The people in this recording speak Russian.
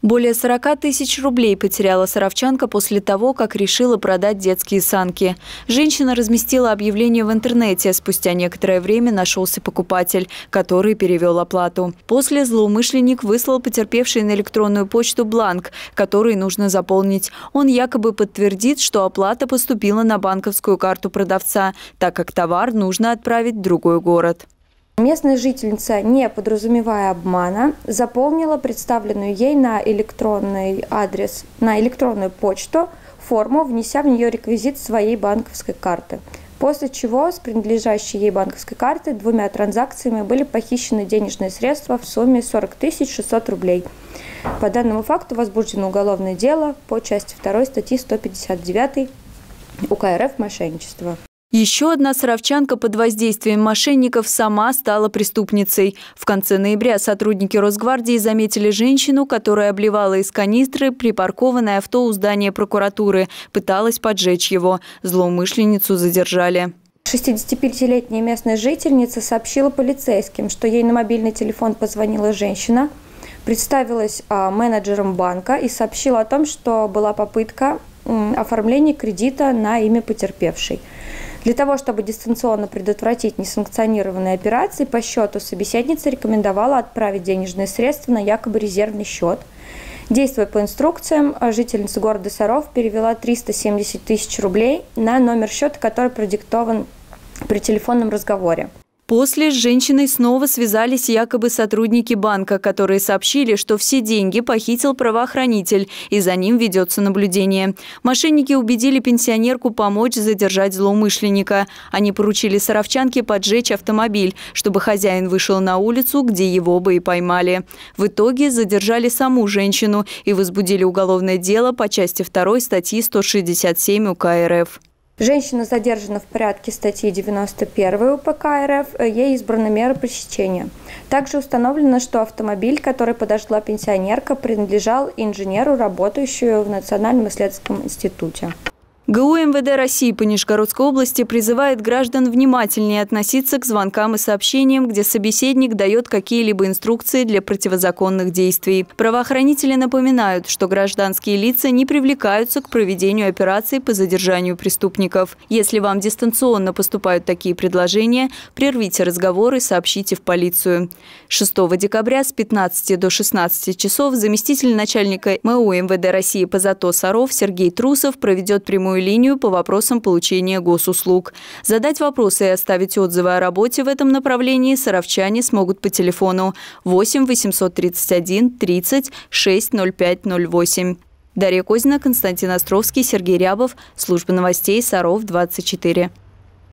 Более 40 тысяч рублей потеряла саровчанка после того, как решила продать детские санки. Женщина разместила объявление в интернете. Спустя некоторое время нашелся покупатель, который перевел оплату. После злоумышленник выслал потерпевшей на электронную почту бланк, который нужно заполнить. Он якобы подтвердит, что оплата поступила на банковскую карту продавца, так как товар нужно отправить в другой город. Местная жительница, не подразумевая обмана, заполнила представленную ей на электронный адрес, на электронную почту форму, внеся в нее реквизит своей банковской карты. После чего с принадлежащей ей банковской карты 2 транзакциями были похищены денежные средства в сумме 40 600 рублей. По данному факту возбуждено уголовное дело по части 2 статьи 159 УК РФ «Мошенничество». Еще одна саровчанка под воздействием мошенников сама стала преступницей. В конце ноября сотрудники Росгвардии заметили женщину, которая обливала из канистры припаркованное авто у здания прокуратуры, пыталась поджечь его. Злоумышленницу задержали. 65-летняя местная жительница сообщила полицейским, что ей на мобильный телефон позвонила женщина, представилась менеджером банка и сообщила о том, что была попытка оформления кредита на имя потерпевшей. Для того, чтобы дистанционно предотвратить несанкционированные операции по счету, собеседница рекомендовала отправить денежные средства на якобы резервный счет. Действуя по инструкциям, жительница города Саров перевела 370 тысяч рублей на номер счета, который продиктован при телефонном разговоре. После с женщиной снова связались якобы сотрудники банка, которые сообщили, что все деньги похитил правоохранитель, и за ним ведется наблюдение. Мошенники убедили пенсионерку помочь задержать злоумышленника. Они поручили саровчанке поджечь автомобиль, чтобы хозяин вышел на улицу, где его бы и поймали. В итоге задержали саму женщину и возбудили уголовное дело по части 2 статьи 167 УК РФ. Женщина задержана в порядке статьи 91 УПК РФ, ей избрана мера пресечения. Также установлено, что автомобиль, который подожгла пенсионерка, принадлежал инженеру, работающему в Национальном исследовательском институте. ГУ МВД России по Нижегородской области призывает граждан внимательнее относиться к звонкам и сообщениям, где собеседник дает какие-либо инструкции для противозаконных действий. Правоохранители напоминают, что гражданские лица не привлекаются к проведению операций по задержанию преступников. Если вам дистанционно поступают такие предложения, прервите разговор и сообщите в полицию. 6 декабря с 15 до 16 часов заместитель начальника МУ МВД России по ЗАТО Саров Сергей Трусов проведет прямую линию по вопросам получения госуслуг. Задать вопросы и оставить отзывы о работе в этом направлении саровчане смогут по телефону 8 831 30 60508. Дарья Козина, Константин Островский, Сергей Рябов. Служба новостей Саров 24.